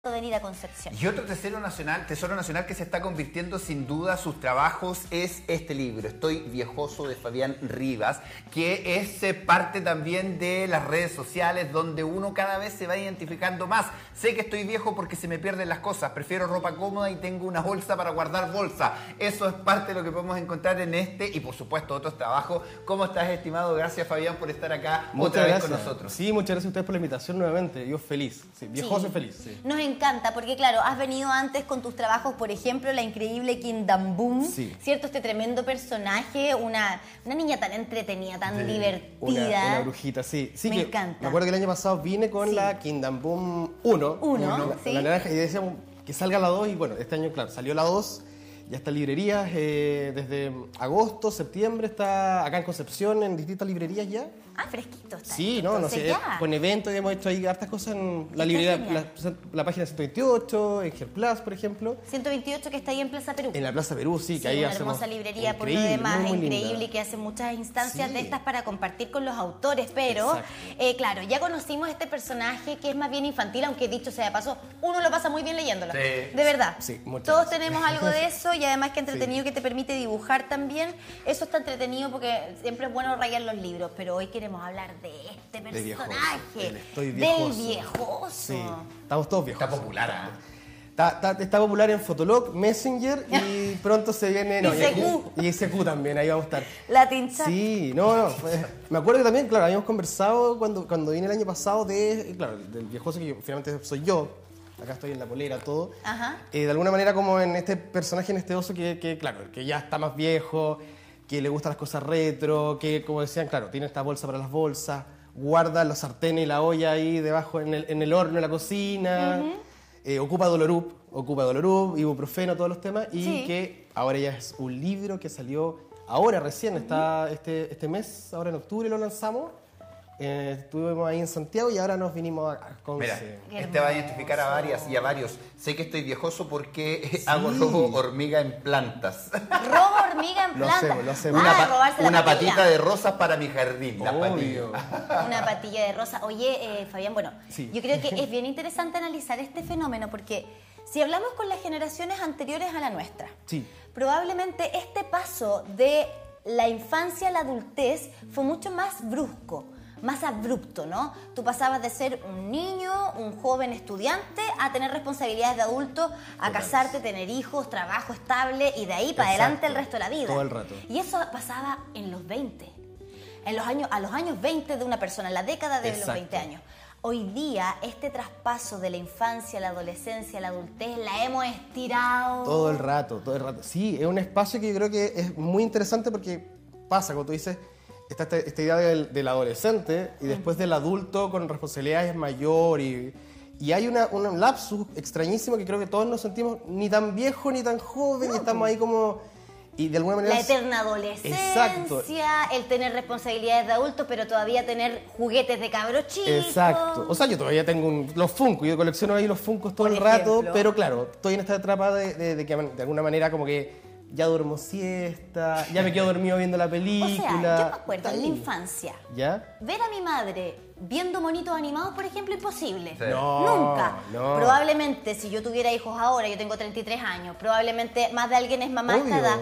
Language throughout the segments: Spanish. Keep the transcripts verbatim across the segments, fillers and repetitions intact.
venir a Concepción. Y otro tesoro nacional, tesoro nacional que se está convirtiendo sin duda sus trabajos es este libro, Estoy viejoso, de Fabián Rivas, que es eh, parte también de las redes sociales donde uno cada vez se va identificando más. Sé que estoy viejo porque se me pierden las cosas, prefiero ropa cómoda y tengo una bolsa para guardar bolsa. Eso es parte de lo que podemos encontrar en este y por supuesto otros trabajos. ¿Cómo estás, estimado? Gracias, Fabián, por estar acá muchas otra vez gracias. con nosotros. Sí, muchas gracias a ustedes por la invitación nuevamente. Yo feliz, sí, viejoso Sí. y feliz. Sí. Nos encanta porque, claro, has venido antes con tus trabajos, por ejemplo, la increíble Kingdom Boom, Sí. ¿cierto? Este tremendo personaje, una, una niña tan entretenida, tan Sí. divertida. Una, una brujita, sí. sí Me que encanta. Me acuerdo que el año pasado vine con Sí. la Kingdom Boom uno. Uno, la, sí. la naranja, y decíamos que salga la dos y bueno, este año, claro, salió la dos. Ya está en librerías, eh, desde agosto, septiembre está acá en Concepción, en distintas librerías ya. Ah, fresquito está. Sí, esto, no, no entonces sé, ya. con eventos hemos hecho ahí hartas cosas en la Está librería, genial. la, la página ciento veintiocho, en Gerplas, por ejemplo. ciento veintiocho que está ahí en Plaza Perú. En la Plaza Perú, sí, Sí, que ahí una hacemos... hermosa librería por lo Increíble, demás, muy, muy increíble, linda. que hace muchas instancias Sí. de estas para compartir con los autores, pero Exacto. eh, claro, ya conocimos este personaje que es más bien infantil, aunque dicho sea de paso, uno lo pasa muy bien leyéndola. Sí. De verdad. Sí, muchas Todos gracias. tenemos algo de eso y además que entretenido Sí. que te permite dibujar también. Eso está entretenido porque siempre es bueno rayar los libros, pero hoy queremos hablar de este De viejoso, personaje, del estoy del viejoso. viejoso. Sí, estamos todos viejos. Está popular, ¿ah? Está, está- está popular en Fotolog, Messenger y pronto se viene... No, Y C Q. Y C Q también, ahí vamos a estar. Latin Chat. Sí, no, no. fue- me acuerdo que también, claro, habíamos conversado cuando, cuando vine el año pasado de, claro, del viejoso que yo- finalmente soy yo. Acá estoy en la polera, todo. Ajá. Eh, de alguna manera como en este personaje, en este oso que, que, claro, que ya está más viejo, que le gustan las cosas retro, que, como decían, claro, tiene esta bolsa para las bolsas, guarda los sartenes y la olla ahí debajo en el, en el horno, en la cocina, eh, ocupa Dolorup, ocupa Dolorup, ibuprofeno, todos los temas, y Sí. que ahora ya es un libro que salió ahora recién, está este, este mes, ahora en octubre lo lanzamos. Eh, estuvimos ahí en Santiago y ahora nos vinimos a, a Conce. Mira, Qué este va a identificar a varias y a varios. Sé que estoy viejoso porque hago robo hormiga en plantas. Robo hormiga en Lo planta. hacemos, lo hacemos. Ah, Una, pa- robarse la una patilla. patita de rosas para mi jardín. Las Obvio. patillas. Una patilla de rosa. Oye, eh, Fabián, bueno, Sí. yo creo que es bien interesante analizar este fenómeno porque si hablamos con las generaciones anteriores a la nuestra, Sí. probablemente este paso de la infancia a la adultez fue mucho más brusco, más abrupto, ¿no? Tú pasabas de ser un niño, un joven estudiante, a tener responsabilidades de adulto, a Total. casarte, tener hijos, trabajo estable y de ahí para Exacto. adelante el resto de la vida. Todo el rato. Y eso pasaba en los veinte. En los años, a los años veinte de una persona, en la década de Exacto. los veinte años. Hoy día, este traspaso de la infancia a la adolescencia, a la adultez, la hemos estirado. Todo el rato, todo el rato. Sí, es un espacio que yo creo que es muy interesante porque pasa, como tú dices, está esta, esta idea del, del adolescente y después del adulto con responsabilidades mayor y, y hay una, un lapsus extrañísimo que creo que todos nos sentimos ni tan viejo ni tan joven y estamos ahí como... Y de alguna manera... La eterna adolescencia, Exacto. el tener responsabilidades de adulto, pero todavía tener juguetes de cabro chico. Exacto. O sea, yo todavía tengo un- los Funkos, yo colecciono ahí los Funkos todo Por el rato, ejemplo. pero claro, estoy en esta etapa de, de- de que de alguna manera como que ya duermo siesta, ya me quedo dormido viendo la O película. sea, yo me acuerdo en la Ahí. infancia, ¿Ya? ver a mi madre viendo monitos animados, por ejemplo, imposible. Sí. No, Nunca. no. Probablemente, si yo tuviera hijos ahora, yo tengo treinta y tres años, probablemente más de alguien es mamá a esta Obvio. edad,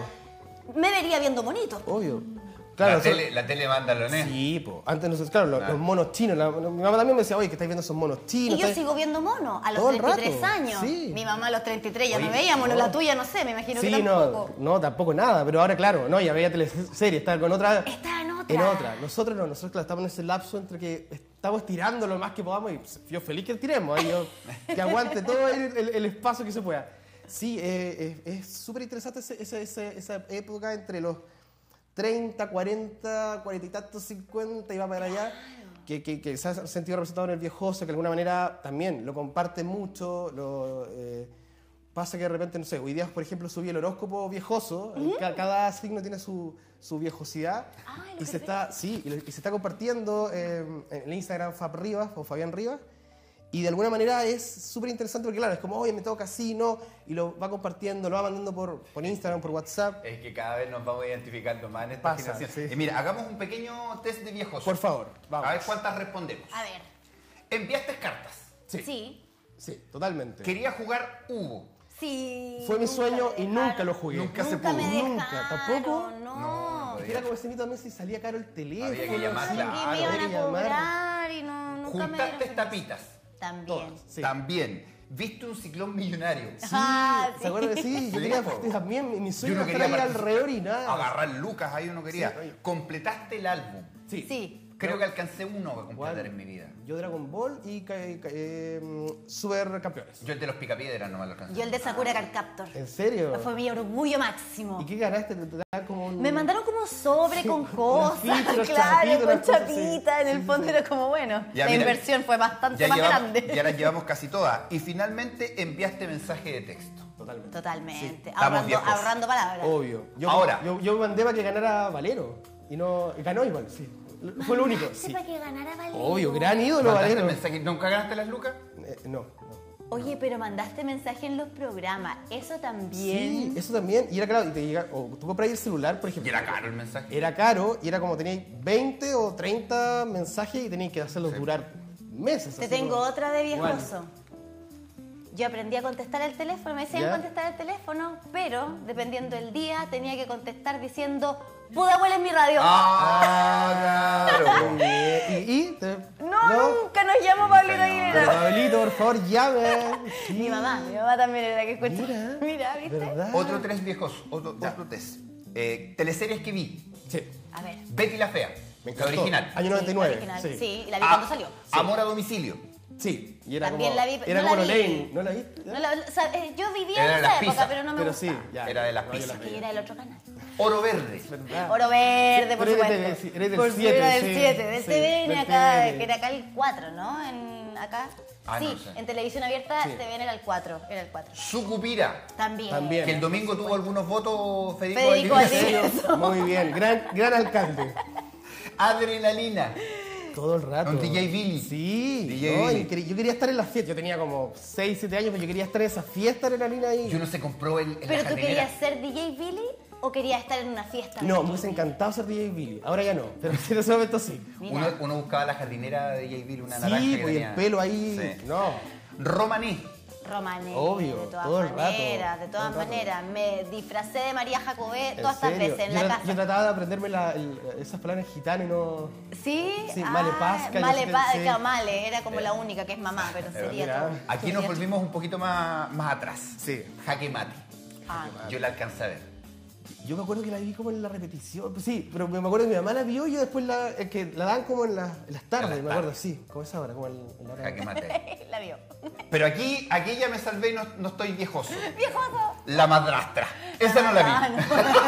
me vería viendo monitos. Obvio. la, Claro, nosotros- tele, la tele manda lo ne. Sí, po. Antes nosotros, claro, los, Claro. los monos chinos. la- mi mamá también me decía, oye, que estáis viendo esos monos Y chinos. yo estáis-". sigo viendo monos a los Todo el treinta y tres rato, años. sí. Mi mamá a los treinta y tres ya Oye, no veía monos, no. la tuya no sé, me imagino Sí, que no, tampoco. no, tampoco nada, pero ahora claro, no, ya veía teleserie, estaba con otra... Está en otra. En otra. Nosotros no, nosotros claro, estamos en ese lapso entre que estamos estirando lo más que podamos y pues, yo feliz que tiremos, ahí yo, que aguante todo el, el- el espacio que se pueda. Sí, eh, eh, es súper interesante ese- ese- ese- esa época entre los treinta, cuarenta, cuarenta y tantos, cincuenta y va para allá, que, que, que se ha sentido representado en el viejoso, que de alguna manera también lo comparte mucho, lo... eh, pasa que de repente, no sé, hoy día, por ejemplo, subí el horóscopo viejoso, ca- cada signo tiene su, su viejosidad, Ay, lo y que se está, sí, y, lo- y se está compartiendo eh, en el Instagram Fab Rivas o Fabián Rivas, y de alguna manera es súper interesante porque claro, es como, oye, me toca así, no, y lo va compartiendo, lo va mandando por, por Instagram, por WhatsApp. Es que cada vez nos vamos identificando más en esta Pasa, generación. sí. Y mira, hagamos un pequeño test de viejoso. Por favor, vamos. A ver cuántas respondemos. A ver, ¿Enviaste cartas? Sí. sí. Sí, totalmente. Quería jugar Hugo. Sí. Fue mi nunca sueño me y dejaron. nunca lo jugué. Nunca se Nunca pudo. me Nunca, dejaron, ¿tampoco? No. No, no Era como ese mito también si salía caro el teléfono. Había que llamar, sí. claro. Y me Había iban que a llamar. cobrar y no, nunca me Juntaste dieron. tapitas. También. Todas, sí. También. Viste un ciclón millonario. Sí, Ah, sí. ¿se acuerdan? Sí, yo Sí, quería po. también, mi- mi Yo sueño no era quería estar ahí participar. alrededor y nada. Agarrar lucas, ahí uno quería. Sí, oye. Completaste el álbum. Sí. Sí. Creo que alcancé uno para completar ¿Cuál? en mi vida. Yo Dragon Ball y ca- ca- eh, Super Campeones. Yo el de los picapiedras no me lo alcancé. Yo el de Sakura Card Captor. ¿En serio? Fue mi orgullo máximo. ¿Y qué ganaste? ¿Te da como un... Me mandaron como un sobre Sí, con unas cosas, fichas, claro, chapitas, con unas cosas, sí. chapita. En el Sí, fondo sí. era como, bueno, Ya, la mira, inversión fue bastante Ya, más llevamos- grande. ya las llevamos casi todas. Y finalmente enviaste mensaje de texto. Totalmente. Totalmente. Estamos ahorrando, viejos. ahorrando palabras. Obvio. Yo, Ahora. Yo, yo mandé para que ganara Valero. Y no... Ganó igual, sí. Fue lo único. Sí. Para que ganara Valero. Obvio, gran ídolo ¿Mandaste Valero. mensaje? ¿Nunca ganaste las lucas? Eh, no, no. Oye, pero mandaste mensaje en los programas. Eso Sí, también. eso también. Y era claro, y te llega, o tú compras el celular, por Y ejemplo. era caro el mensaje. Era caro y era como teníais veinte o treinta mensajes y teníais que hacerlos durar meses. Te así tengo como- otra de Igual. viejoso. Yo aprendí a contestar el teléfono, me decían ¿Ya? contestar el teléfono, pero dependiendo del día tenía que contestar diciendo Pudahuel es mi radio. ¡Ah, claro! Muy bien. ¿Y? y te- No, nunca nos llamó Pablito Nunca Pero, Aguilera. Pablito, por favor, llame. Sí. Mi mamá, mi mamá también era la que escuchaba. Mira, Mira, ¿viste? ¿verdad? Otro tres viejos, otro, otro test. Eh, teleseries que vi. Sí, A ver. Betty la Fea. me La encantó. original. Año Sí, noventa y nueve. la original. Sí. Sí, la vi Ah, cuando salió. Amor a domicilio. Sí, y era También como, la vi, era no como la vi. Lorraine. ¿No la viste? No la- o sea, eh, yo vivía Era de en las esa época, pizzas, pero no me Pero gustaba. sí, ya. Era de las No, yo la pizzas. Es que yo era del otro canal. Oro verde. ¿Verdad? Oro verde, por Pero eres supuesto. del- eres del Por- siete, era del sí, siete, del sí, T V N del acá, T V N. que era acá el cuatro, ¿no? En, acá. Ah, sí, no sé. en televisión abierta Sí. T V N era el cuatro, era el cuatro. Sucupira. También. También. Que el domingo tuvo algunos votos Federico, Federico Valdivieso. Valdivieso. Muy bien, gran, gran alcalde. Adrenalina. Todo el rato. Con D J Billy. Sí. D J no, Billy. y quería- yo quería estar en las fiestas. Yo tenía como seis, siete años, pero yo quería estar en esa fiesta adrenalina ahí. Y uno se compró el, el ¿Pero la tú jardinera. querías ser D J Billy o querías estar en una fiesta? No, de me hubiese D J encantado ser D J Billy. Ahora ya no, pero sí, en ese momento sí. Mira. Uno, uno buscaba la jardinera de D J Billy, una naranja Sí, que pues y tenía. el pelo ahí. Sí. No. Romaní. Romané, Obvio, de todas todo el rato, maneras, de todas todo el rato. maneras. Me disfracé de María Jacobé ¿En todas estas serio? veces en yo, la tra- casa. yo trataba de aprenderme la- el- esas palabras gitanas y no. Sí, Sí, Male Pasca, yo Male sé que- Pasca, sí. Male, era como la única que es mamá, pero sería mira. todo. Aquí nos Sería- volvimos un poquito más, más atrás. Sí. Jaque mate. Ah, Yo la alcancé a ver. Yo me acuerdo que la vi como en la repetición. Pues sí, pero me acuerdo que mi mamá la vio y yo después la, es que la dan como en, la- en las tardes, En las me acuerdo, tardes. sí, como esa hora, como en, en la hora. Jaque mate. la vio. Pero aquí, aquí ya me salvé y no, no estoy viejoso. ¡Viejoso! La madrastra. Esa no la Ah, vi.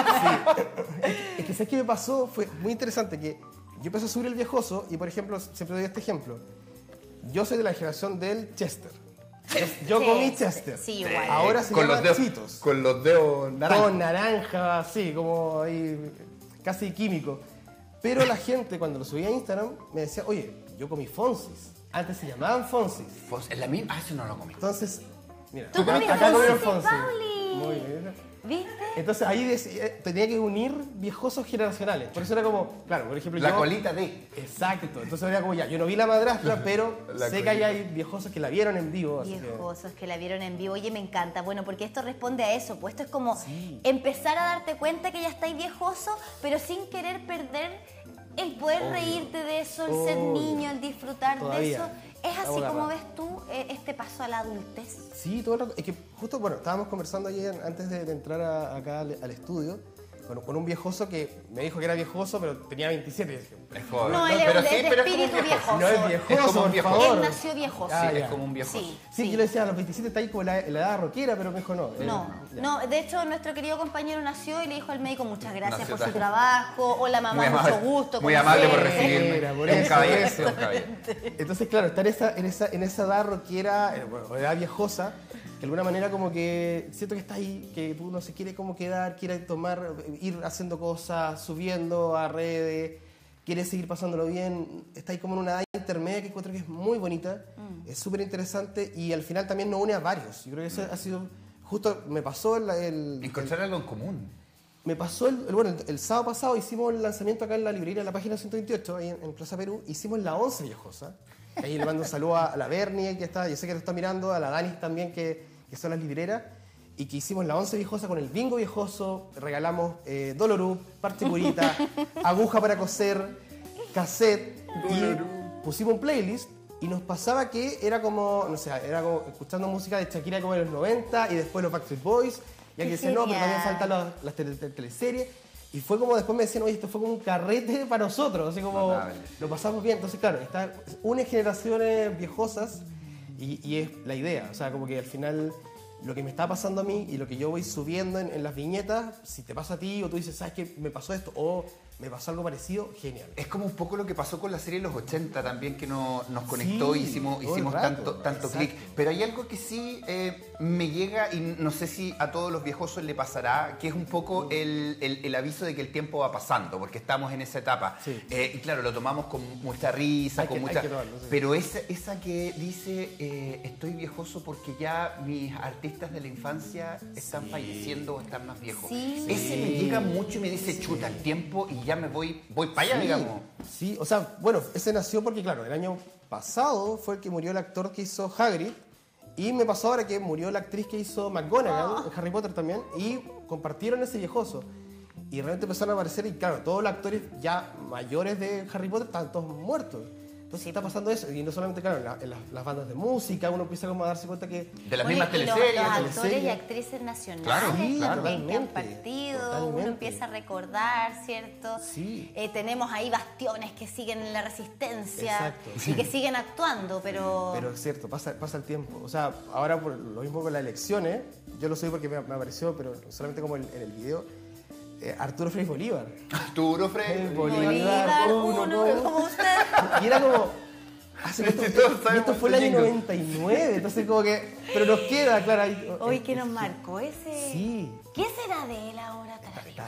no. Es que ¿sabes qué me pasó? Fue muy interesante que yo empecé a subir el viejoso y, por ejemplo, siempre doy este ejemplo. Yo soy de la generación del Chester. Yo Sí, comí Chester. sí, igual. Ahora se con llama los dedos, Cheetos. Con los dedos naranjas. Con naranja, así, como ahí, casi químico. Pero la gente, cuando lo subía a Instagram, me decía, oye, yo comí Fonsis. Antes se llamaban Fonsis. Pues es la misma. Ah, eso no lo comí. Entonces, mira, ¿Tú acá, comiste acá comieron Fonsi, Fonsi. Pauli? Muy bien. ¿Viste? Entonces ahí dec- eh, tenía que unir viejosos generacionales. Por eso era como, claro, por ejemplo, La yo... colita de. Exacto. Entonces era como ya, yo no vi la madrastra, pero La sé que ahí hay viejosos que la vieron en vivo. Así que... Viejosos que la vieron en vivo. Oye, me encanta. Bueno, porque esto responde a eso. Pues esto es como Sí. empezar a darte cuenta que ya estáis viejoso, pero sin querer perder el poder Obvio. reírte de eso, el ser Obvio. niño, el disfrutar de Todavía. eso. ¿Es así Estamos como agarrados. ves tú eh, este paso a la adultez? Sí, todo el rato. Es que justo, bueno, estábamos conversando ayer antes de, de entrar a- acá al, al estudio con, con un viejoso que me dijo que era viejoso, pero tenía veintisiete. Y dije, Es joven. No, él es pero de- sí, de pero es como un espíritu viejoso. viejoso. no es Es viejoso, como un por viejoso. favor. Él nació viejoso. Ah, Sí, ya. es como un viejoso. Sí, Sí, yo le decía, a los veintisiete está ahí como la, la edad rockera, pero me dijo no. eh, No, ya. no, de hecho nuestro querido compañero nació y le dijo al médico muchas gracias Nació por su tarde. trabajo, hola mamá, Muy mucho amable, gusto. muy como amable por siempre. recibirme. Era, por Es un eso, caballero, eso. es un caballero. Entonces, claro, estar esa, en, esa, en esa edad rockera, eh, bueno, o edad viejosa, que de alguna manera como que siento que está ahí, que uno se quiere como quedar, quiere tomar, ir haciendo cosas, subiendo a redes, quiere seguir pasándolo bien, está ahí como en una edad intermedia que encuentro que es muy bonita, es súper interesante y al final también nos une a varios. Yo creo que eso ha sido, justo me pasó el... el- Encontrar algo en común. me pasó el, el- bueno, el, el sábado pasado hicimos el lanzamiento acá en la librería, en la página ciento veintiocho, ahí en, en Plaza Perú, hicimos la once viejosa. Ahí le mando un saludo a la Bernie, que está, yo sé que lo está mirando, a la Dani también, que, que son las libreras, y que hicimos la once viejosa con el bingo viejoso, regalamos eh, Dolorú, parche curita, aguja para coser, cassette, y pusimos un playlist, y nos pasaba que era como, no sé, era como escuchando música de Shakira como de los noventa, y después los Backstreet Boys, y alguien decía, no, pero también faltan las, las tele, tele, teleseries. Y fue como, después me decían, oye, esto fue como un carrete para nosotros, así como Notable. Lo pasamos bien. Entonces, claro, está, une generaciones viejosas y, y es la idea. O sea, como que al final lo que me está pasando a mí y lo que yo voy subiendo en, en las viñetas, si te pasa a ti o tú dices, ¿sabes qué? Me pasó esto o me pasó algo parecido, genial. Es como un poco lo que pasó con la serie de los ochenta también, que no, nos conectó Sí, y hicimos, todo el hicimos rato, tanto, tanto exacto. clic. Pero hay algo que sí eh, me llega, y no sé si a todos los viejosos le pasará, que es un poco el, el, el aviso de que el tiempo va pasando, porque estamos en esa etapa. Sí. Eh, y claro, lo tomamos con mucha risa, Hay con que- hay mucha... que tomarlo, sí. Pero esa, esa que dice, eh, estoy viejoso porque ya mis artistas de la infancia están falleciendo o están más viejos. Sí. Ese me llega mucho y me dice, chuta, el tiempo y ya me voy, voy para allá, Sí, digamos. sí, o sea, bueno, ese nació porque, claro, el año pasado fue el que murió el actor que hizo Hagrid y me pasó ahora que murió la actriz que hizo McGonagall en Harry Potter también y compartieron ese viejoso. Y realmente empezaron a aparecer y, claro, todos los actores ya mayores de Harry Potter están todos muertos. Entonces está pasando eso, y no solamente, claro, en, la- en las, las bandas de música, uno empieza como a darse cuenta que... De las Oye, mismas y los- teleseries. Los, tele- actores y teleseries. actrices nacionales Claro, sí, también que han totalmente, partido, uno totalmente. empieza a recordar, ¿cierto? Sí. Eh, tenemos ahí bastiones que siguen en la resistencia Exacto. y que siguen actuando, pero... Pero es cierto, pasa, pasa el tiempo. O sea, ahora por lo mismo con las elecciones, yo lo soy porque me, me apareció, pero solamente como en, en el video, eh, Arturo Frei Bolívar. Arturo Frei. El Bolívar, uno, uno, no. como usted. Y era como... Hace esto, Sí, todos y esto sabemos fue el ese año jingle. noventa y nueve, entonces como que... Pero nos queda, claro. Ahí, Hoy eh, que nos eh, marcó ese... Sí. ¿Qué será de él ahora? Está, está,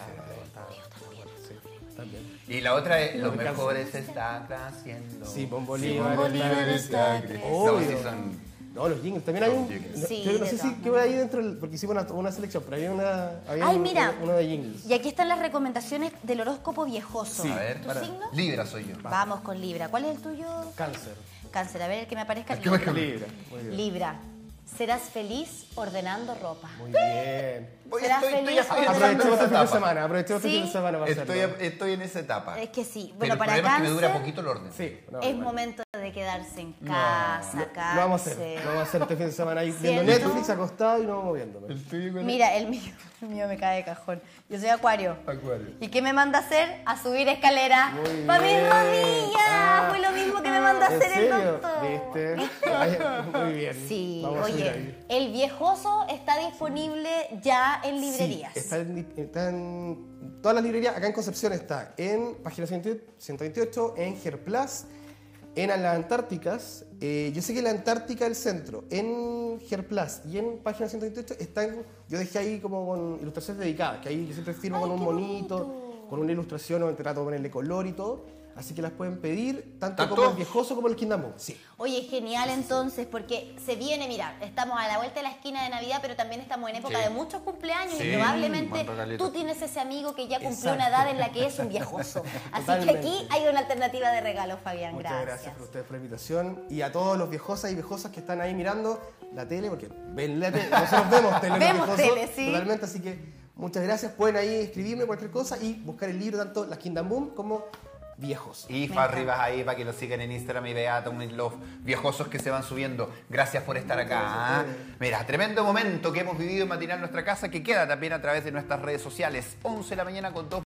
sí, también. Y la otra es, No los me canso. mejores se están haciendo. Simón Bolívar, Simón Bolívar está No, Obvio. sí son... No, los jingles. También hay Los un... jingles. no- Sí, yo no de sé si todas qué voy ahí dentro, del- porque hicimos una, una selección, pero había una... Había Ay, un- mira. uno de jingles. Y aquí están las recomendaciones del horóscopo viejoso. A ver, ¿Tu para- signo? Libra soy yo. Vamos con Libra. ¿Cuál es el tuyo? Cáncer. Cáncer. A ver, el que me aparezca. que me Libra. Libra. Muy bien. Libra. Serás feliz ordenando ropa. Muy bien. Oye, Serás estoy, estoy, feliz estoy ordenando entrando en Aprovechemos esa este fin de etapa. semana, aprovechemos este Sí. fin de semana para Estoy, hacerlo. estoy en esa etapa. Es que sí. Pero Bueno, el para problema es que me Cáncer dura poquito el orden. Sí. no, es bueno. momento de quedarse en casa, Lo, lo Cáncer. vamos a hacer. Lo vamos a hacer este fin de semana ahí viendo ¿Cierto? Netflix acostado y no moviéndome. Mira, el mío, el mío me cae de cajón. Yo soy Acuario. Acuario. ¿Y qué me manda a hacer? A subir escalera. Muy ¡Para mis bien. rodillas! Ah. Fue lo mismo que me mandó a ¿En hacer el serio? doctor. ¿Viste? Ay, muy bien. Sí, Vamos a subir oye, ahí. el viejoso está disponible ya en librerías. Sí, está, en, está en todas las librerías. Acá en Concepción está en página ciento veintiocho, en Gerplas, en las Antárticas. Eh, yo sé que en la Antártica del centro, en Gerplas y en página ciento veintiocho están. Yo dejé ahí como con ilustraciones dedicadas, que ahí yo siempre firmo Ay, con un qué monito, bonito. con una ilustración o trato de ponerle color y todo. Así que las pueden pedir tanto ¿Tanto? como el viejoso como el Kingdom Come. Sí. Oye, genial entonces, porque se viene, mira, estamos a la vuelta de la esquina de Navidad, pero también estamos en época Sí. de muchos cumpleaños Sí, y probablemente buen regalito. tú tienes ese amigo que ya cumplió Exacto. una edad en la que es un viejoso. Así que Totalmente. aquí hay una alternativa de regalo, Fabián. Muchas Gracias. gracias por ustedes por la invitación y a todos los viejosas y viejosas que están ahí mirando la tele, porque ven la tele, nosotros vemos tele, los Vemos viejosos, tele, sí. totalmente, así que muchas gracias, pueden ahí escribirme cualquier cosa y buscar el libro tanto Las Kingdom Boom como Viejos. Y Me Farribas ahí para que lo sigan en Instagram y vean los viejosos que se van subiendo. Gracias por estar acá. ¿ah? Mira, tremendo momento que hemos vivido en Matinal Nuestra Casa, que queda también a través de nuestras redes sociales. once de la mañana con dos